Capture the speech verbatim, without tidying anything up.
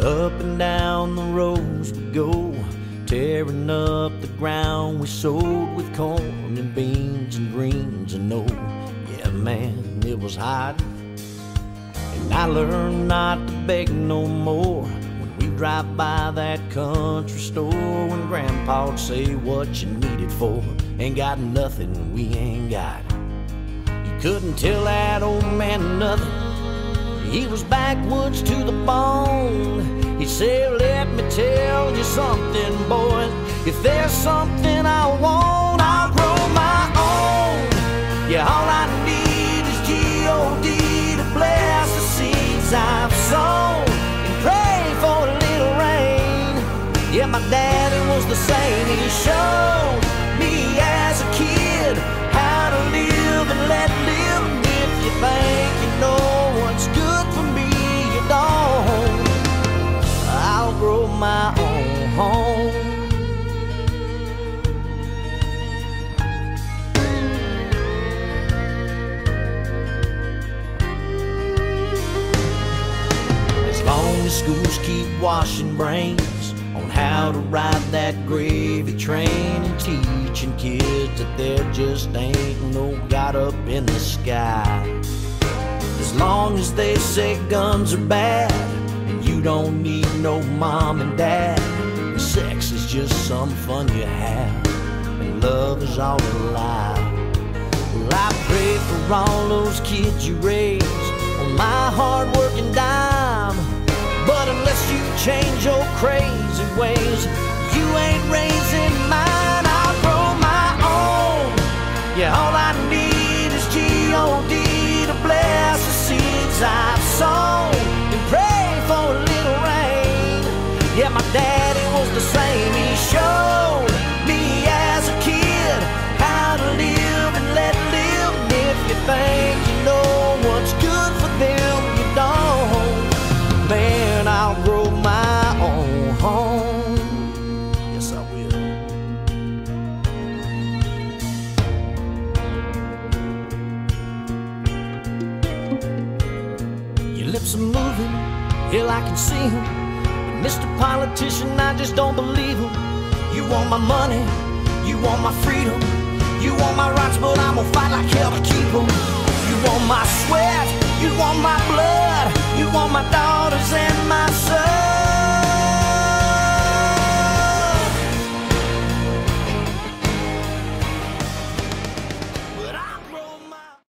Up and down the roads we go, tearing up the ground we sowed with corn and beans and greens and oh, yeah man, it was hot. And I learned not to beg no more when we drive by that country store, when Grandpa'd say what you need it for. Ain't got nothing, we ain't got it. You couldn't tell that old man nothing. He was backwoods to the bone. He said, let me tell you something, boys. If there's something I want, I'll grow my own. Yeah, all I need is G O D to bless the seeds I've sown and pray for a little rain. Yeah, my daddy was the same. He showed me as a kid how to live and let live. And if you think you know what's good for me, you don't. I'll grow my own home. As long as schools keep washing brains on how to ride that gravy train and teaching kids that there just ain't no God up in the sky. As long as they say guns are bad and you don't need no mom and dad, and sex is just some fun you have, and love is all a lie. Well, I pray for all those kids you raised on my hard-working dime. But unless you change your crazy ways, you ain't raising mine. I'll grow my own. Yeah, all I need is G O D to bless the seeds I've sown and pray for a little rain. Yeah, my daddy was the same. He showed me as a kid how to live and let live. And if you think you know what's good for them, you don't. Man, I'll grow my own home. Yes, I will. Your lips are moving, hell, I can see them. But Mister Politician, I just don't believe him. You want my money, you want my freedom, you want my rights, but I'm gonna fight like hell to keep them. You want my sweat, you want my blood, you want my daughters and my sons.